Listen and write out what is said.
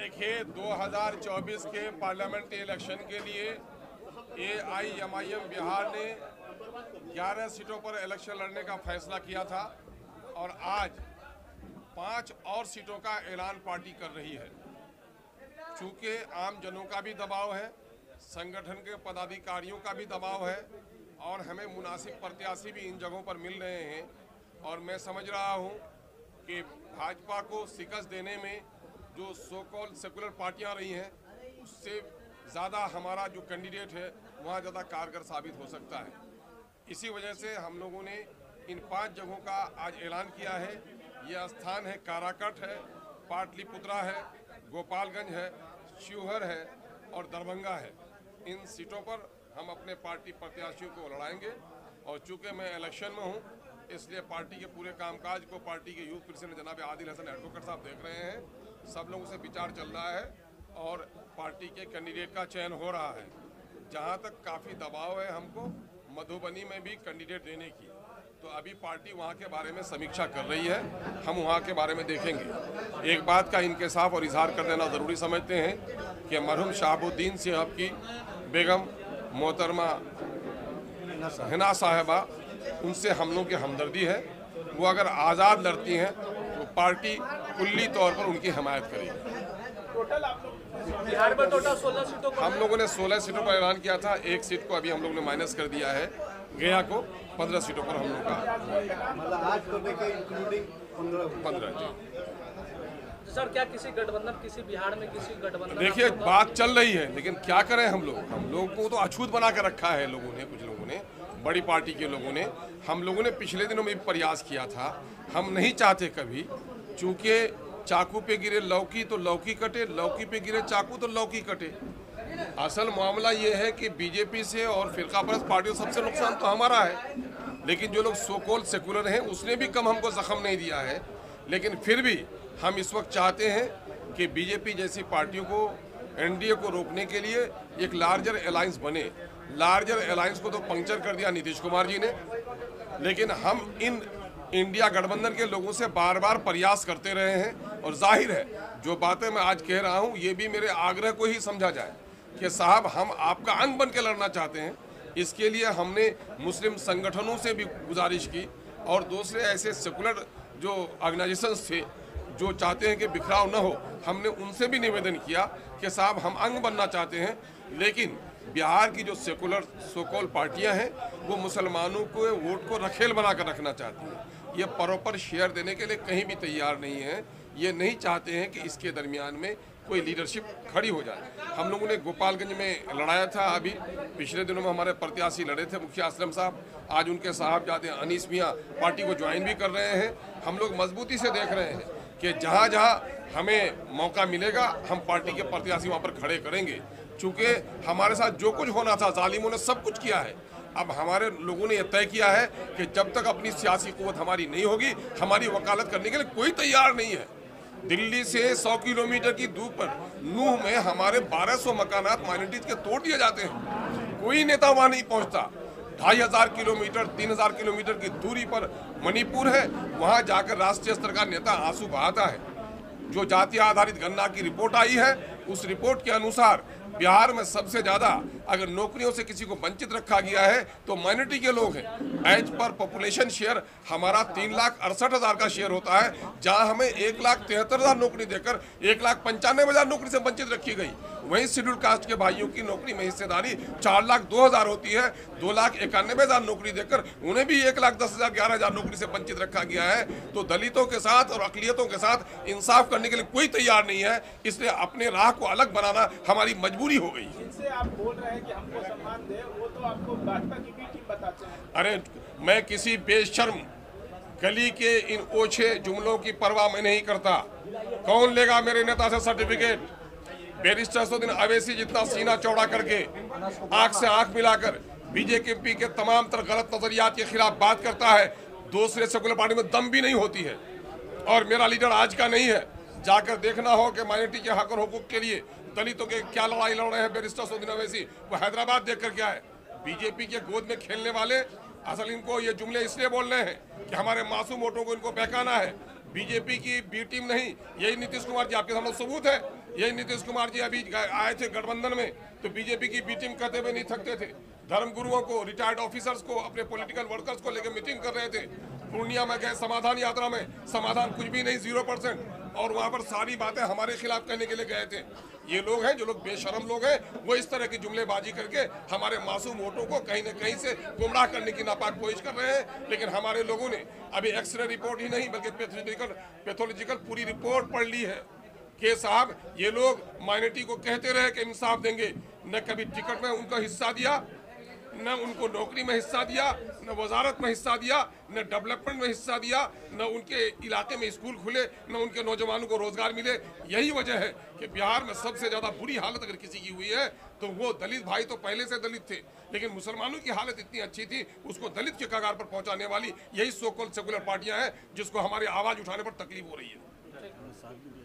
देखिए 2024 के parliamentary election के लिए AIMIM बिहार ने 11 सीटों पर इलेक्शन लड़ने का फैसला किया था और आज 5 और सीटों का ऐलान पार्टी कर रही है। चूँकि आम जनों का भी दबाव है, संगठन के पदाधिकारियों का भी दबाव है और हमें मुनासिब प्रत्याशी भी इन जगहों पर मिल रहे हैं और मैं समझ रहा हूं कि भाजपा को शिकस्त देने में जो सो कॉल्ड सेकुलर पार्टियां रही हैं उससे ज़्यादा हमारा जो कैंडिडेट है वहाँ ज़्यादा कारगर साबित हो सकता है। इसी वजह से हम लोगों ने इन 5 जगहों का आज ऐलान किया है। ये स्थान है काराकट है, पाटलिपुत्रा है, गोपालगंज है, शिवहर है और दरभंगा है। इन सीटों पर हम अपने पार्टी प्रत्याशियों को लड़ाएंगे और चूंकि मैं इलेक्शन में हूं इसलिए पार्टी के पूरे कामकाज को पार्टी के यूथ प्रेसिडेंट जनाब आदिल हसन एडवोकेट साहब देख रहे हैं। सब लोगों से विचार चल रहा है और पार्टी के कैंडिडेट का चयन हो रहा है। जहां तक काफ़ी दबाव है हमको मधुबनी में भी कैंडिडेट देने की, तो अभी पार्टी वहां के बारे में समीक्षा कर रही है, हम वहां के बारे में देखेंगे। एक बात का इंकशाफ और इजहार कर देना ज़रूरी समझते हैं कि मरहूम शहाबुद्दीन साहब की बेगम मोहतरमा हिना साहिबा, उनसे हम लोग की हमदर्दी है। वो अगर आज़ाद लड़ती हैं तो पार्टी कुल्ली तौर पर उनकी हिमायत करेगी। टोटल आप लोग बिहार में टोटल 16 सीटों पर हम लोगों ने 16 सीटों पर ऐलान किया था। एक सीट को अभी हम लोग ने माइनस कर दिया है, गया को 15 सीटों पर हम लोग का मतलब 15 जी। सर, क्या किसी गठबंधन, किसी बिहार में किसी गठबंधन? देखिए बात चल रही है लेकिन क्या करें हम लोग को तो अछूत बना कर रखा है लोगों ने, कुछ लोगों ने, बड़ी पार्टी के लोगों ने। हम लोगों ने पिछले दिनों में भी प्रयास किया था। हम नहीं चाहते कभी, चूंकि चाकू पे गिरे लौकी तो लौकी कटे, लौकी पे गिरे चाकू तो लौकी कटे। असल मामला ये है कि बीजेपी से और फिरकापरस्त पार्टियों से सबसे नुकसान तो हमारा है, लेकिन जो लोग सो कॉल्ड सेकुलर हैं उसने भी कम हमको जख्म नहीं दिया है। लेकिन फिर भी हम इस वक्त चाहते हैं कि बीजेपी जैसी पार्टियों को, एनडीए को रोकने के लिए एक लार्जर अलायंस बने। लार्जर अलायंस को तो पंक्चर कर दिया नीतीश कुमार जी ने, लेकिन हम इन इंडिया गठबंधन के लोगों से बार बार प्रयास करते रहे हैं और जाहिर है जो बातें मैं आज कह रहा हूं ये भी मेरे आग्रह को ही समझा जाए कि साहब हम आपका अंग बन के लड़ना चाहते हैं। इसके लिए हमने मुस्लिम संगठनों से भी गुजारिश की और दूसरे ऐसे सेकुलर जो ऑर्गेनाइजेशंस थे जो चाहते हैं कि बिखराव न हो, हमने उनसे भी निवेदन किया कि साहब हम अंग बनना चाहते हैं। लेकिन बिहार की जो सेकुलर सोकॉल पार्टियां हैं वो मुसलमानों को वोट को रखेल बना कर रखना चाहती हैं। ये प्रॉपर शेयर देने के लिए कहीं भी तैयार नहीं है। ये नहीं चाहते हैं कि इसके दरमियान में कोई लीडरशिप खड़ी हो जाए। हम लोगों ने गोपालगंज में लड़ाया था, अभी पिछले दिनों में हमारे प्रत्याशी लड़े थे, मुखिया असलम साहब। आज उनके साहबजादे अनीस मियाँ पार्टी को ज्वाइन भी कर रहे हैं। हम लोग मजबूती से देख रहे हैं कि जहाँ जहाँ हमें मौका मिलेगा हम पार्टी के प्रत्याशी वहाँ पर खड़े करेंगे। चूँकि हमारे साथ जो कुछ होना था जालिमों ने सब कुछ किया है। अब हमारे लोगों ने यह तय किया है कि जब तक अपनी सियासी कुव्वत हमारी नहीं होगी, हमारी वकालत करने के लिए कोई तैयार नहीं है। दिल्ली से 100 किलोमीटर की दूर पर नूह में हमारे 1200 मकानात माइनॉरिटीज के तोड़ दिए जाते हैं। कोई नेता वहाँ नहीं पहुँचता। 2500 किलोमीटर 3000 किलोमीटर की दूरी पर मणिपुर है, वहाँ जाकर राष्ट्रीय स्तर का नेता आंसू बहाता है। जो जाति आधारित गणना की रिपोर्ट आई है उस रिपोर्ट के अनुसार बिहार में सबसे ज़्यादा अगर नौकरियों से किसी को वंचित रखा गया है तो माइनॉरिटी के लोग हैं। एज पर पॉपुलेशन शेयर हमारा 3,68,000 का शेयर होता है, जहां हमें 1,73,000 नौकरी देकर 1,95,000 नौकरी से वंचित रखी गई। वहीं शेड्यूल कास्ट के भाइयों की नौकरी में हिस्सेदारी 4,02,000 होती है। 2,91,000 नौकरी देकर उन्हें भी 1,10,000 11,000 नौकरी से वंचित रखा गया है। तो दलितों के साथ और अकलियतों के साथ इंसाफ करने के लिए कोई तैयार नहीं है, इसलिए अपने राह को अलग बनाना हमारी मजबूरी हो गई। जिनसे आप बोल रहे हैं कि हमको सम्मान दे, वो तो आपको भाजपा की बी टीम बताते हैं। अरे मैं किसी बेशर्म गली के इन ओछे जुमलों की परवाह मैं नहीं करता। कौन लेगा मेरे नेता से सर्टिफिकेट? बैरिस्टर असदुद्दीन अवैसी जितना सीना चौड़ा करके आंख से आंख मिलाकर बीजेपी के तमाम तरह गलत नजरियात के खिलाफ बात करता है, दूसरे सेकुलर पार्टी में दम भी नहीं होती है। और मेरा लीडर आज का नहीं है, जाकर देखना हो कि माइनॉरिटी के हक और हुकूक के लिए दलितों के क्या लड़ाई लड़ रहे हैं बैरिस्टर असदुद्दीन अवैसी। वो हैदराबाद देखकर क्या है, बीजेपी के गोद में खेलने वाले असल इनको ये जुमले इसलिए बोल रहे हैं कि हमारे मासूम वोटों को इनको बहकाना है। बीजेपी की बी टीम नहीं, यही नीतीश कुमार जी, आपके सामने सबूत है। यही नीतीश कुमार जी अभी आए थे गठबंधन में, तो बीजेपी की बी टीम कहते हुए नहीं थकते थे। धर्म गुरुओं को, रिटायर्ड ऑफिसर्स को, अपने पॉलिटिकल वर्कर्स को लेकर मीटिंग कर रहे थे। पूर्णिया में गए समाधान यात्रा में, समाधान कुछ भी नहीं, 0%, और वहां पर सारी बातें हमारे खिलाफ कहने के लिए गए थे। ये लोग हैं जो लोग बेशरम लोग हैं, वो इस तरह की जुमलेबाजी करके हमारे मासूम वोटों को कहीं न कहीं से गुमराह करने की नापाक कोशिश कर रहे हैं। लेकिन हमारे लोगों ने अभी एक्सरे रिपोर्ट ही नहीं बल्कि पैथोलॉजिकल पूरी रिपोर्ट पढ़ ली है कि साहब ये लोग माइनॉरिटी को कहते रहे कि इंसाफ देंगे, न कभी टिकट में उनका हिस्सा दिया, न उनको नौकरी में हिस्सा दिया, न वजारत में हिस्सा दिया, न डेवलपमेंट में हिस्सा दिया, न उनके इलाके में स्कूल खुले, न उनके नौजवानों को रोजगार मिले। यही वजह है कि बिहार में सबसे ज़्यादा बुरी हालत अगर किसी की हुई है तो वो दलित भाई तो पहले से दलित थे, लेकिन मुसलमानों की हालत इतनी अच्छी थी, उसको दलित के कगार पर पहुंचाने वाली यही सो कॉल्ड सेकुलर पार्टियां हैं जिसको हमारी आवाज़ उठाने पर तकलीफ हो रही है।